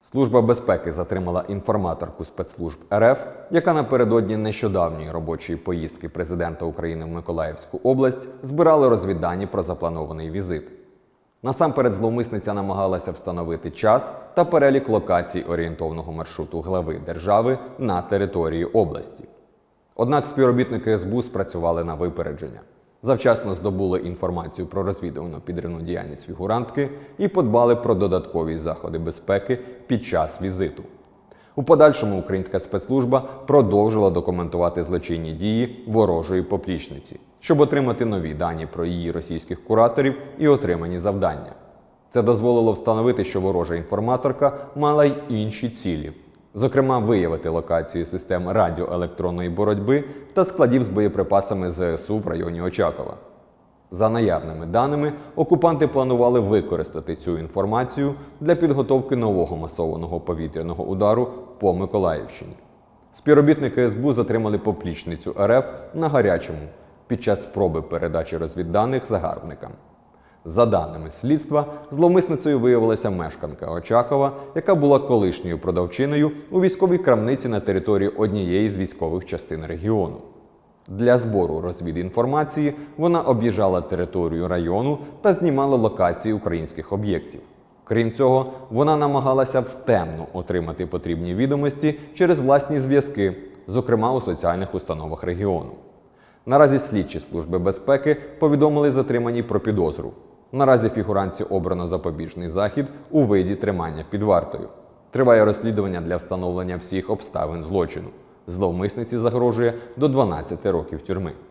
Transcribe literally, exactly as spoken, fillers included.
Служба безпеки затримала інформаторку спецслужб ер еф, яка напередодні нещодавньої робочої поїздки президента України в Миколаївську область збирала розвіддані про запланований візит. Насамперед зловмисниця намагалася встановити час та перелік локацій орієнтовного маршруту глави держави на території області. Однак співробітники ес бе у спрацювали на випередження. Завчасно здобули інформацію про розвідувальну підривну діяльність фігурантки і подбали про додаткові заходи безпеки під час візиту. У подальшому українська спецслужба продовжила документувати злочинні дії ворожої поплічниці, щоб отримати нові дані про її російських кураторів і отримані завдання. Це дозволило встановити, що ворожа інформаторка мала й інші цілі. Зокрема, виявити локацію систем радіоелектронної боротьби та складів з боєприпасами зе ес у в районі Очакова. За наявними даними, окупанти планували використати цю інформацію для підготовки нового масованого повітряного удару по Миколаївщині. Співробітники ес бе у затримали поплічницю ер еф на гарячому під час спроби передачі розвідданих загарбникам. За даними слідства, зловмисницею виявилася мешканка Очакова, яка була колишньою продавчиною у військовій крамниці на території однієї з військових частин регіону. Для збору розвідінформації вона об'їжджала територію району та знімала локації українських об'єктів. Крім цього, вона намагалася втемно отримати потрібні відомості через власні зв'язки, зокрема у соціальних установах регіону. Наразі слідчі служби безпеки повідомили затриманій про підозру. Наразі фігурантці обрано запобіжний захід у виді тримання під вартою. Триває розслідування для встановлення всіх обставин злочину. Зловмисниці загрожує до дванадцяти років тюрми.